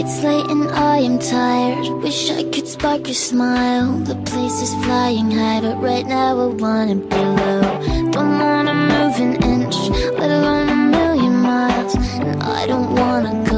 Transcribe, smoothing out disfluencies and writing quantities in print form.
It's late and I am tired. Wish I could spark your smile. The place is flying high, but right now I wanna be low. Don't wanna move an inch, let alone a million miles. And I don't wanna go